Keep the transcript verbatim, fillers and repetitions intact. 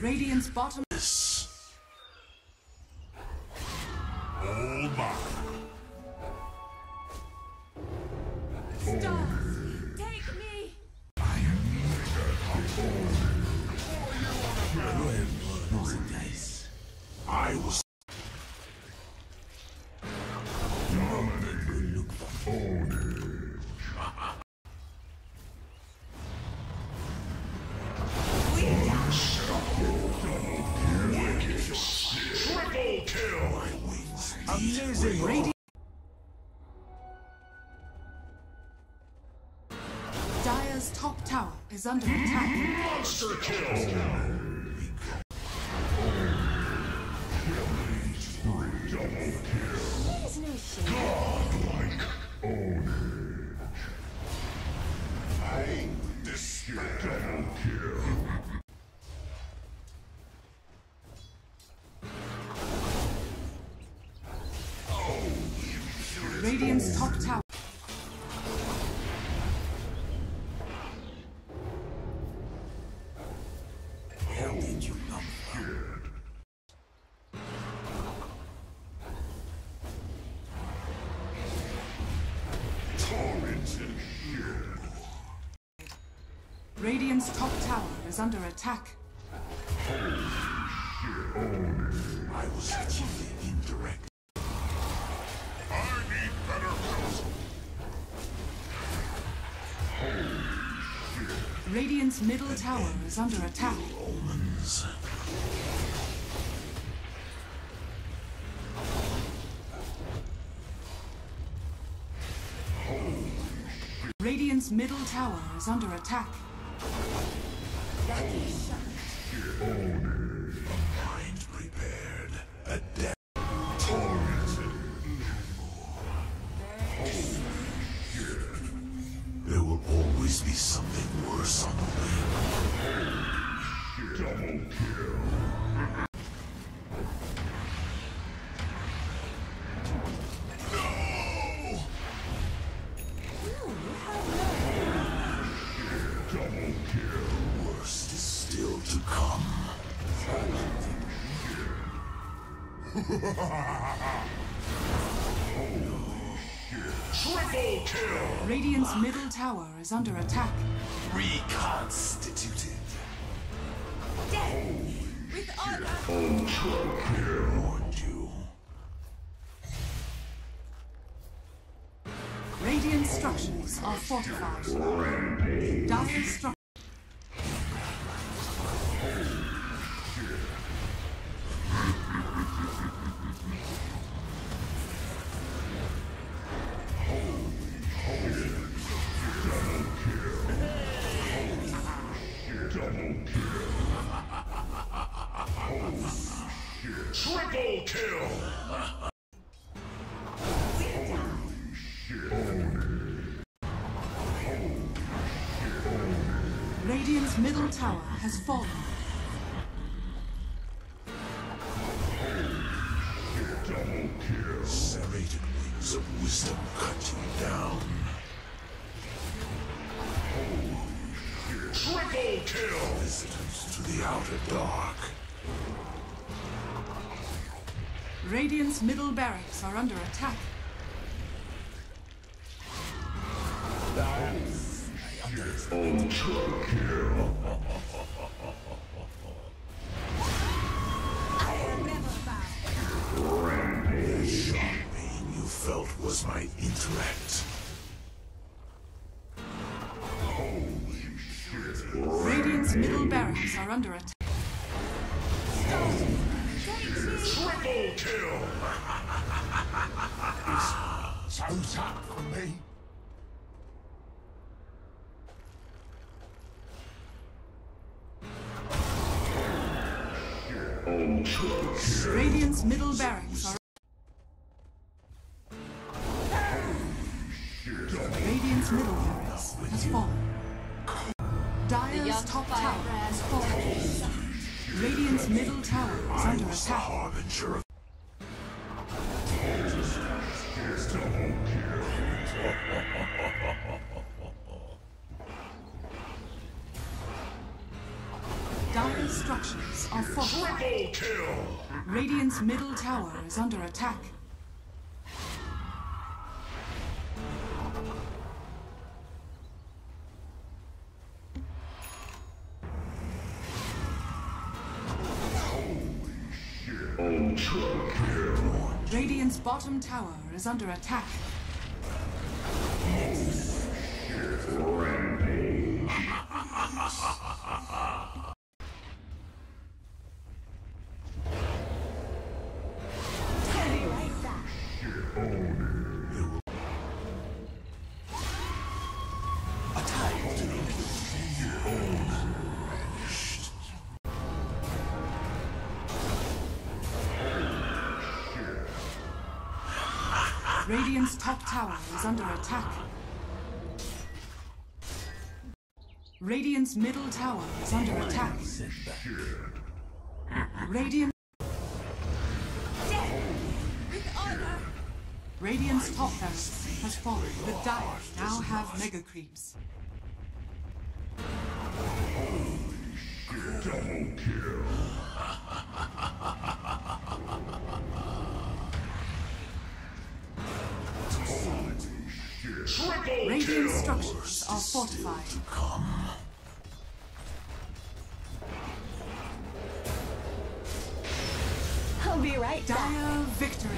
Radiant's bottom. All mine. Stars, take me. I am I was dominating. Look for ownage. Triple kill. My wings. Amazing. Radiant. Dire's top tower is under attack. Monster kill. There's no shame. Godlike ownage. I despair. Double kill. Radiant's top tower. How did you not hear? Torrented here. Radiant's top tower is under attack. I was actually indirect. I need better counsel. Radiant's middle tower is under attack. Omens. Radiant's middle tower is under attack. Mind prepared. A death. Torrented. There will always be something worse on the way. Double kill. Double kill. Worst is still to come. Triple kill. Radiant's middle tower is under attack. Reconstituted. With honor. Ultra kill. Warned you. Radiant structures are fortified. Dire structures. Triple kill! Radiant's middle tower has fallen. Double kill. Serrated wings of wisdom cut you down. Triple kill! Visitors to the outer dark. Radiant's middle barracks are under attack. Ultra kill. Rampage. The pain you felt was my intellect. Holy shit. Radiant's middle barracks are under attack. Triple kill! Sounds hot for me. Radiant's middle barracks are. Radiant's middle barracks has fallen. Dire's top tower has fallen. Radiant's middle tower is under attack. Harbinger of Dire's structures are fortified. Radiant's middle tower is under attack. Radiant's bottom tower is under attack. Rampage. Radiant's top tower is under attack. Radiant's middle tower is under attack. Radiant. Radiant's top barracks has fallen. The Dire now have mega creeps. Double kill. Radiant structures are fortified. I'll be right back. Dire victory.